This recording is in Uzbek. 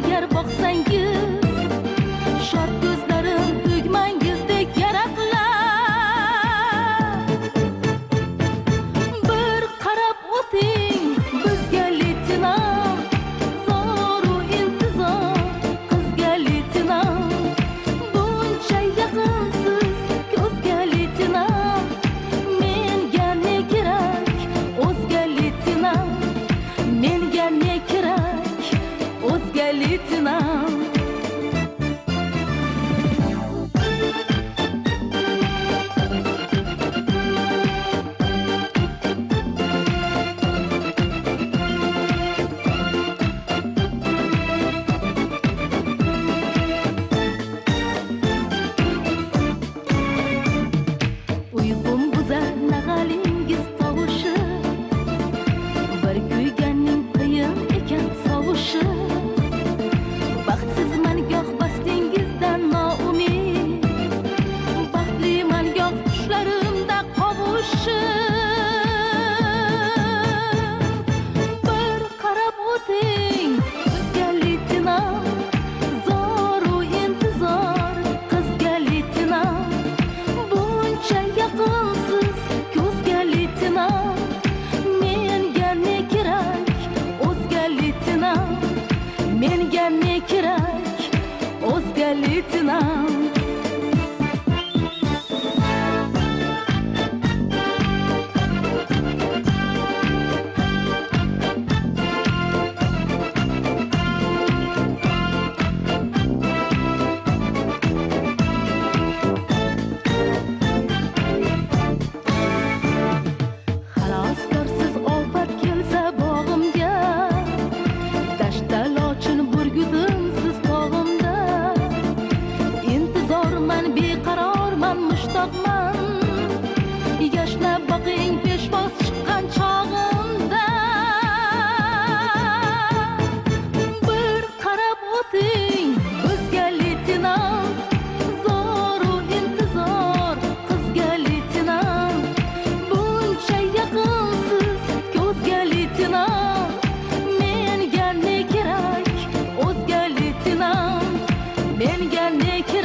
agar boqsangiz, shod ko'zlarim tugmangizdek yaraqlar. Bir qarab o'ting bizga leytenant, zoru intizor qizga leytenant. Buncha yaqinsiz ko'zga leytenant, menga ne kerak o'zga leytenant, menga ne kerak o'zga leytenant. Uyqum buzar nag'alingiz tovushi, bir kuyganning qiyin ekan sovushi. Baxtsizman goh bastingizdan noumid, baxtliman goh tushlarimda qovushib. Bir qarab o'ting bizga leytenant, zoru intizor qizga leytenant. Buncha yaqinsiz ko'zga leytenant, menga ne kerak o'zga leytenant, menga ne kerak o'zga leytenant. Xaloskorsiz ofat kelsa bog'imga, dashta lochin burgudimsiz tog'imda. Intizorman, beqarorman, mushtoqman, yashnab boqing peshvoz chiqqan chog'imda. Bir qarab o'ting bizga leytenant, zoru intizor qizga leytenant. Buncha yaqinsiz ko'zga leytenant, menga ne kerak o'zga leytenant, menga ne kerak